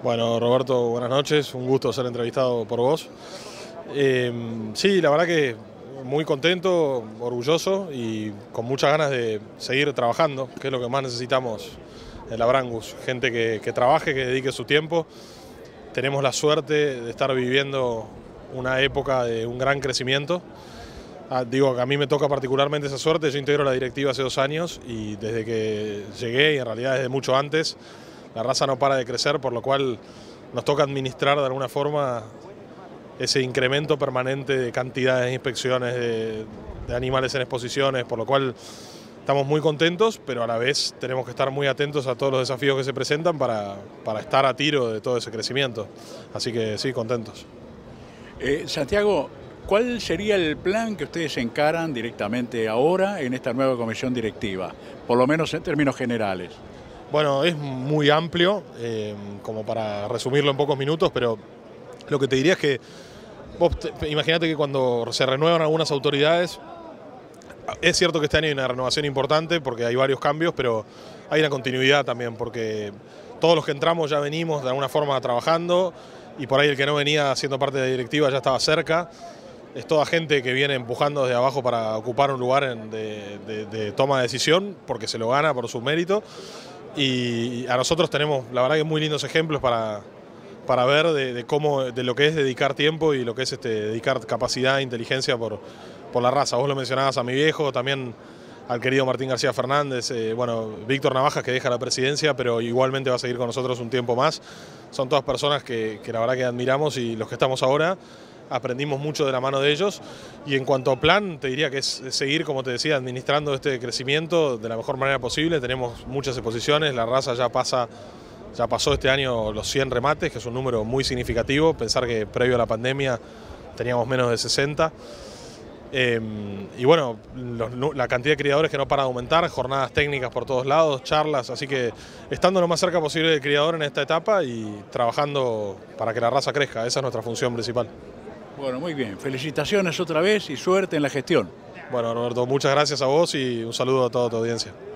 Bueno, Roberto, buenas noches, un gusto ser entrevistado por vos. Sí, la verdad que muy contento, orgulloso y con muchas ganas de seguir trabajando, que es lo que más necesitamos en la Brangus. Gente que trabaje, que dedique su tiempo. Tenemos la suerte de estar viviendo una época de un gran crecimiento. Digo que a mí me toca particularmente esa suerte. Yo integro la directiva hace 2 años y desde que llegué, y en realidad desde mucho antes, la raza no para de crecer, por lo cual nos toca administrar de alguna forma ese incremento permanente de cantidades de inspecciones de animales en exposiciones, por lo cual estamos muy contentos, pero a la vez tenemos que estar muy atentos a todos los desafíos que se presentan para estar a tiro de todo ese crecimiento. Así que sí, contentos. Santiago, ¿cuál sería el plan que ustedes encaran directamente ahora en esta nueva comisión directiva? Por lo menos en términos generales. Bueno, es muy amplio, como para resumirlo en pocos minutos, pero lo que te diría es que vos imagínate que cuando se renuevan algunas autoridades, es cierto que este año hay una renovación importante porque hay varios cambios, pero hay una continuidad también porque todos los que entramos ya venimos de alguna forma trabajando y por ahí el que no venía siendo parte de la directiva ya estaba cerca. Es toda gente que viene empujando desde abajo para ocupar un lugar de toma de decisión porque se lo gana por su mérito. Y a nosotros tenemos, la verdad, que muy lindos ejemplos para ver de lo que es dedicar tiempo y lo que es dedicar capacidad e inteligencia por la raza. Vos lo mencionabas a mi viejo, también al querido Martín García Fernández, bueno, Víctor Navajas, que deja la presidencia, pero igualmente va a seguir con nosotros un tiempo más. Son todas personas que la verdad que admiramos y los que estamos ahora aprendimos mucho de la mano de ellos. Y en cuanto a plan, te diría que es seguir, como te decía, administrando este crecimiento de la mejor manera posible. Tenemos muchas exposiciones, la raza ya pasó este año los 100 remates, que es un número muy significativo. Pensar que previo a la pandemia teníamos menos de 60. Y bueno, la cantidad de criadores que no para de aumentar, jornadas técnicas por todos lados, charlas, así que estando lo más cerca posible del criador en esta etapa y trabajando para que la raza crezca, esa es nuestra función principal. Bueno, muy bien. Felicitaciones otra vez y suerte en la gestión. Bueno, Roberto, muchas gracias a vos y un saludo a toda tu audiencia.